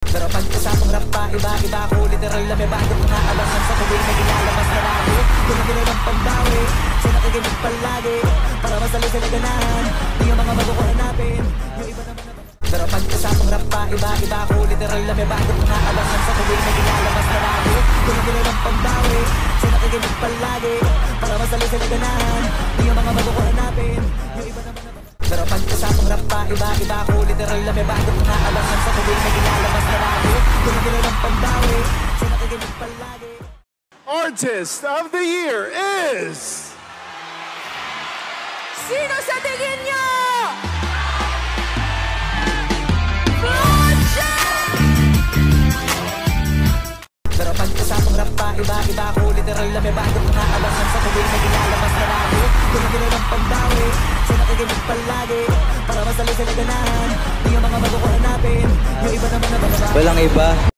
Pero pag usapang rap pa, iba-iba ako. Literal na may bago kong naabangan sa tuwing na gilalabas na ako. Guna-guna ng pambawi, sa nakikinig palagi, para masali sa naganahan. Di yung mga bago ko hanapin, yung iba naman na. Pero pag usapang rap pa, iba-iba ako. Literal na may bago kong naabangan sa tuwing na gilalabas na ako. Guna-guna ng pambawi, sa nakikinig palagi, para masali sa naganahan. Di yung mga bago ko hanapin, yung iba naman na. Pero pag usapang rap pa, iba-iba ako. Literal na may bago kong naabangan sa tuwing na gilalabas na ako. Guna-guna ng pambawi, sa nakikinig palagi. Artist of the Year is... Sino sa tingin nyo? Project! Pero pag usapang rap pa, iba-iba ako. Literal na may bago kong naabangan sa tuwing na gilalabas na ako. Guna-guna ng pambawi, sa nakikinig palagi, para masali sa naganahan. Di yung mga bago ko hanapin, yung iba naman na bababa. Walang iba.